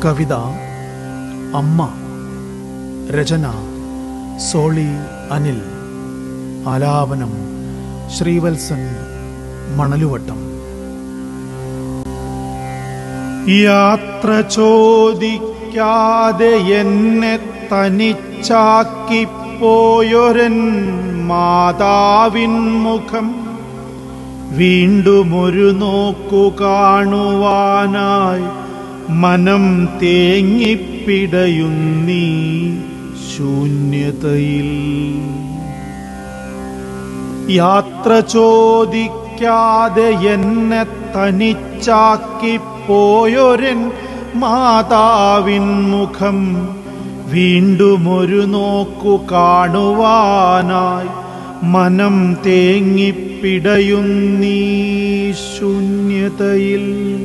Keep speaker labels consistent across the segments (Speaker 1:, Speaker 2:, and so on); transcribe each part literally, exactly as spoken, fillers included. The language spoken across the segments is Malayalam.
Speaker 1: കവിത അമ്മ. രചന സോളി അനിൽ. ആലാപനം ശ്രീവത്സൻ മണലുവട്ടം. യാത്ര ചോദിക്കാതെ എന്നെ തനിച്ചാക്കിപ്പോയൊരൻ മാതാവിൻ മുഖം വീണ്ടുമൊരു നോക്കു കാണുവാനായി മനം തേങ്ങിപ്പിടയുന്നീ ശൂന്യതയിൽ. യാത്ര ചോദിക്കാതെ എന്നെ തനിച്ചാക്കിപ്പോയൊരൻ മാതാവിൻ മുഖം വീണ്ടുമൊരു നോക്കു കാണുവാനായി മനം തേങ്ങിപ്പിടയുന്നീ ശൂന്യതയിൽ.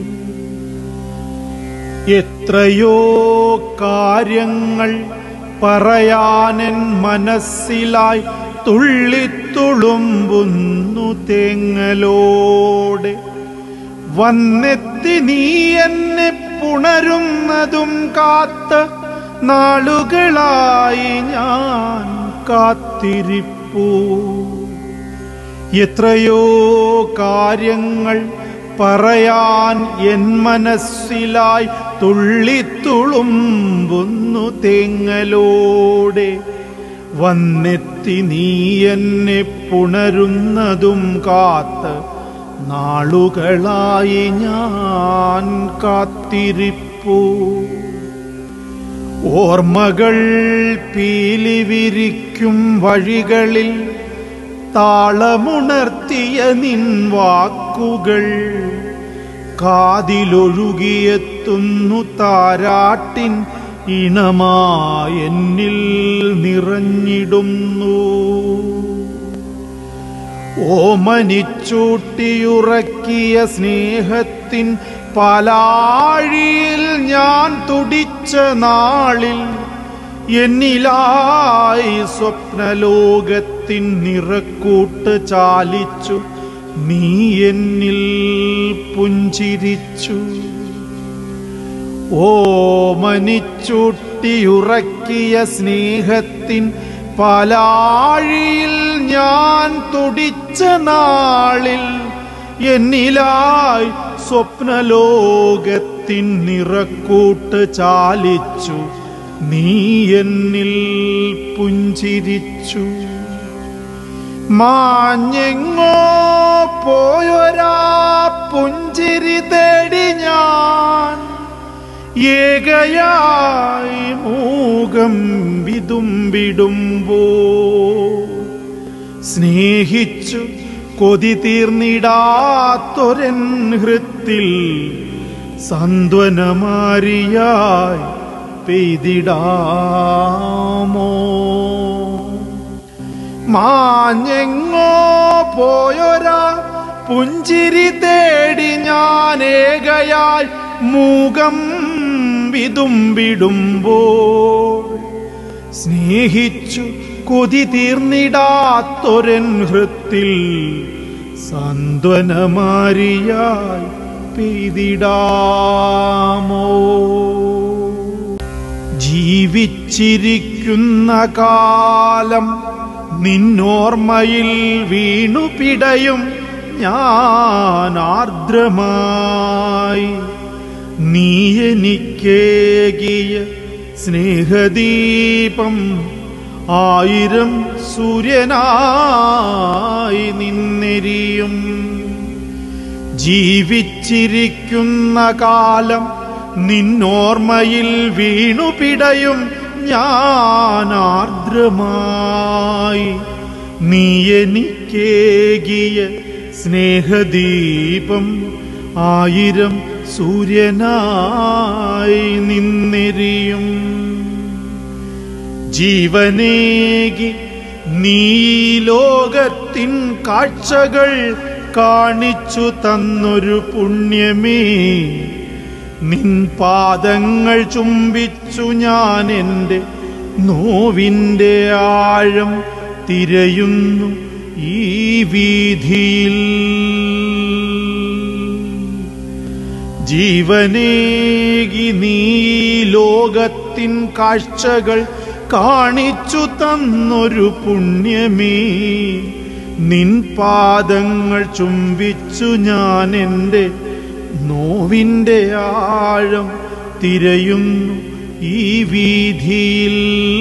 Speaker 1: എത്രയോ കാര്യങ്ങൾ പറയാനെൻ മനസ്സിലായി തുള്ളിത്തുളുമ്പുന്നു തേങ്ങലോടെ. വന്നെത്തി നീ എന്നെ പുണരുന്നതും കാത്ത് നാളുകളായി ഞാൻ കാത്തിരിപ്പൂ. എത്രയോ കാര്യങ്ങൾ പറയാൻ എൻ മനസ്സിലായി തുള്ളിത്തുളുമ്പുന്നു തേങ്ങലോടെ. വന്നെത്തി നീ എന്നെ പുണരുന്നതും കാത്ത് നാളുകളായി ഞാൻ കാത്തിരിപ്പൂ. ഓർമ്മകൾ പീലി വിരിക്കും വഴികളിൽ താളമുണർത്തിയ നിൻ വാക്കുകൾ കാതിലൊഴുകിയെത്തുന്നു താരാട്ടിൻ ഇണമായെന്നിൽ നിറഞ്ഞിടുന്നു. ഓമനിച്ചൂട്ടിയുറക്കിയ സ്നേഹത്തിൻ പാലാഴിയിൽ ഞാൻ തുടിച്ച നാളിൽ എന്നിലായി സ്വപ്നലോകത്തിൻ നിറക്കൂട്ട് ചാലിച്ചു നീ എന്നിൽ പുഞ്ചിരിച്ചു. ഓമനിച്ചൂട്ടിയുറക്കിയ സ്നേഹത്തിൻ പാലാഴിയിൽ ഞാൻ തുടിച്ച നാളിൽ എന്നിലായി സ്വപ്നലോകത്തിൻ നിറക്കൂട്ട് ചാലിച്ചു നീ എന്നിൽ പുഞ്ചിരിച്ചു. മാഞ്ഞെങ്ങോ പോയൊരാ പുഞ്ചിരി തേടി ഞാൻ ഏകയായി മൂകം വിതുമ്പിടുമ്പോ സ്നേഹിച്ചു കൊതി തീർന്നിടാത്തൊരൻ ഹൃത്തിൽ സാന്ത്വനമാരിയായി പെയ്തിടാമോ. മാഞ്ഞെങ്ങോ പോയൊരാ പുഞ്ചിരി തേടി ഞാൻ ഏകയായി മൂകം വിതുമ്പിടുമ്പോൾ സ്നേഹിച്ചു കൊതി തീർന്നിടാത്തൊരൻ ഹൃത്തിൽ സാന്ത്വനമാരിയായി പെയ്തിടാമോ. ജീവിച്ചിരിക്കുന്ന കാലം നിന്നോർമ്മയിൽ വീണു പിടയും ഞാൻ ആർദ്രമായി. നീ എനിക്കേകിയ സ്നേഹദീപം ആയിരം സൂര്യനായി നിന്നെരിയും. ജീവിച്ചിരിക്കുന്ന കാലം നിന്നോർമ്മയിൽ വീണു പിടയും ഞാൻ ആർദ്രമായി. നീ എനിക്കേകിയ സ്നേഹദീപം ആയിരം സൂര്യനായി നിന്നെരിയും. ജീവനേകി നീ ലോകത്തിൻ കാഴ്ചകൾ കാണിച്ചു തന്നൊരു പുണ്യമേ, നിൻ പാദങ്ങൾ ചുംബിച്ചു ഞാൻ എൻ്റെ നോവിൻ്റെ ആഴം തിരയുന്നു ഈ വീതിയിൽ. ജീവനേകി നീ ലോകത്തിൻ കാഴ്ചകൾ കാണിച്ചു തന്നൊരു പുണ്യമേ, നിൻ പാദങ്ങൾ ചുംബിച്ചു ഞാൻ എൻ്റെ നോവിൻ്റെ ആഴം തിരയുന്നു ഈ വീതിയിൽ.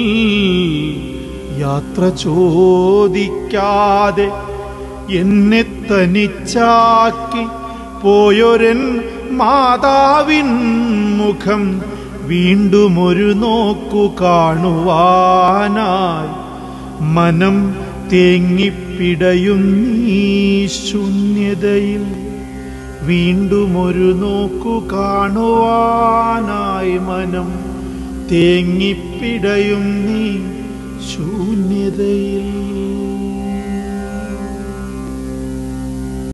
Speaker 1: യാത്ര ചോദിക്കാതെ എന്നെ തനിച്ചാക്കി പോയൊരൻ മാതാവിൻ മുഖം വീണ്ടും ഒരു നോക്കു കാണുവാനായി മനം തേങ്ങിപ്പിടയും നീ ശൂന്യതയിൽ. വീണ്ടും ഒരു നോക്കു കാണുവാനായി മനം തേങ്ങിപ്പിടയും നീ ശൂന്യതയിൽ.